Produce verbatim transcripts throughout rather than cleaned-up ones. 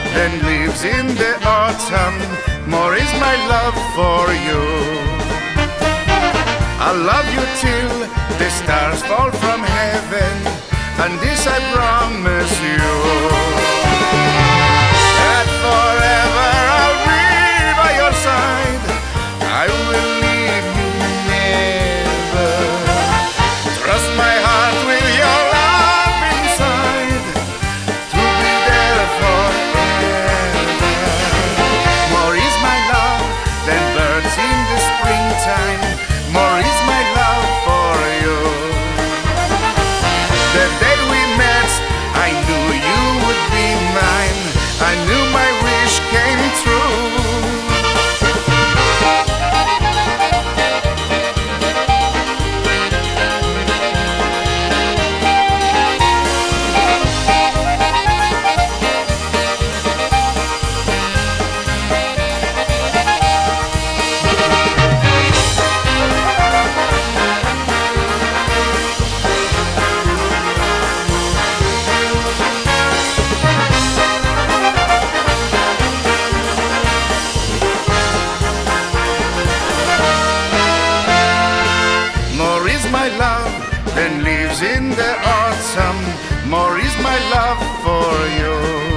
than leaves in the autumn. More is my love for you. I'll love you till the stars fall from heaven, and this I promise you, that forever I'll be by your side. I will leave you never. Trust my heart with your love inside, to be there forever. More is my love than birds in the springtime. More is my love for you. The day we met, I knew you would be mine. I knew my wish came true. My love than leaves in the autumn. More is my love for you.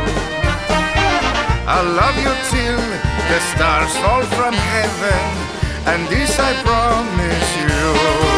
I'll love you till the stars fall from heaven, and this I promise you.